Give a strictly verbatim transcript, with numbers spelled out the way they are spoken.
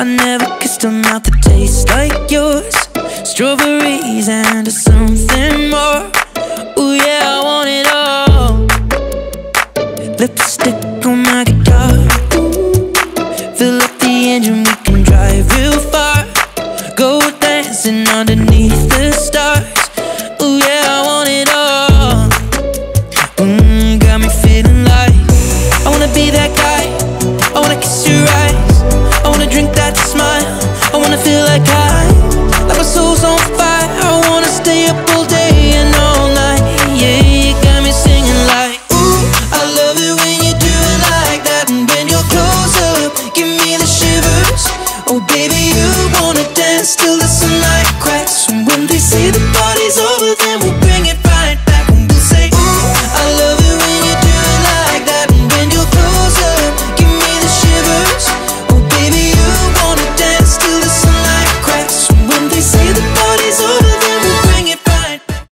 I never kissed a mouth that tastes like yours. Strawberries and something more. Ooh yeah, I want it all. Lipstick on my guitar. Fill up the engine, we can drive real far. Go dancing underneath the stars. Ooh yeah, I want it all. Mmm, got me feeling like I wanna be that guy. I wanna kiss your eyes. I wanna drink that smile. I wanna feel like I, like my soul's on fire. I wanna stay up all day and all night. Yeah, you got me singing like, ooh, I love it when you do it like that. And when you're close up, give me the shivers. Oh baby, you wanna dance till the sunlight cracks. And when they say the